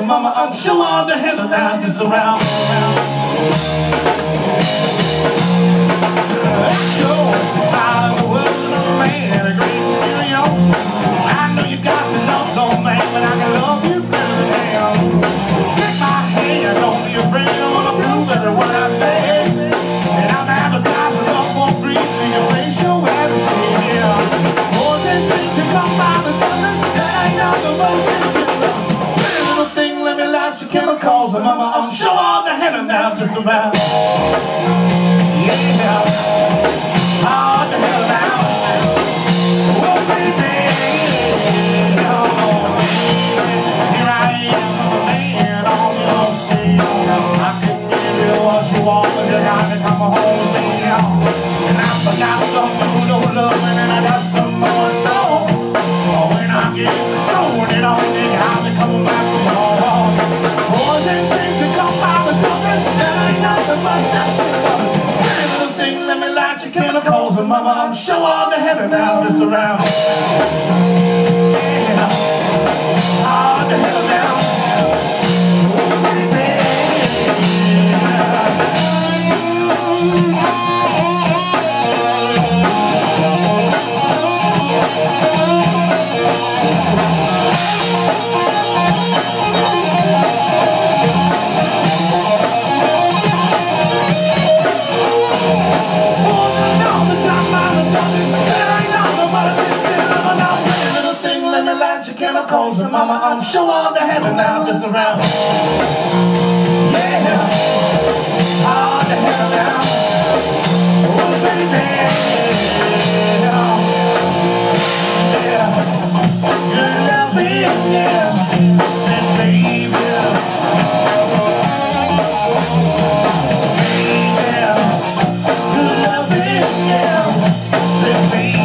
her mama, I'm sure all the hell around is around. Sure, the time of the world of a man, a great experience. I know you got to love no man, but I can love you better than hell. Take my hand, don't be afraid, I'm gonna prove every word I say. And I'm advertising love for free, so you raise your everything, yeah. More than things to come by the dozen, that ain't not the most. Pretty little thing, let me light your chemicals, and mama, I'm sure all the heaven now just around. Yeah. All the hell now. Oh baby, oh baby, here I am, a man on your scene. I can give you what you want, but you gotta come home with me. And I forgot someone who don't love me, and I got some more stuff. Oh, when I get throwing it on me, I'll be coming back from home. Boys and things that come by the dozen, that ain't nothing but just love. Let me light your chemicals, and mama, I'm sure all the heaven now is around. Yeah, all the heaven now. Oh, baby. Chemicals, and mama, I'm sure all the heaven now is around. Yeah, all the heaven now. Oh baby, yeah, good loving, yeah. Said baby, good loving, yeah. Said baby.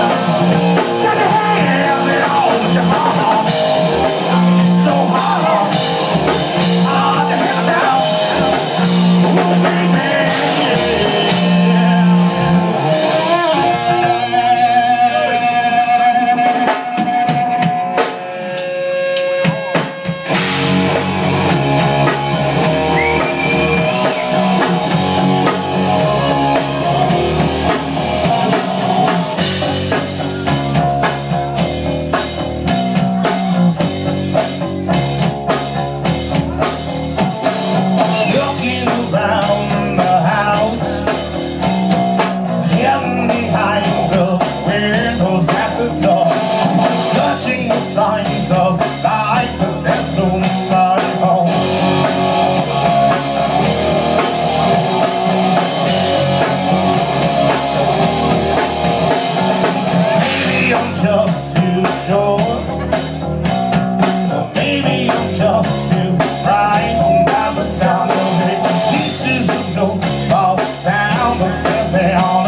Signs of life, but there's nobody home. Maybe I'm just too sure, or maybe I'm just too frightened by the sound of it. Pieces of notes fall down, but there they are.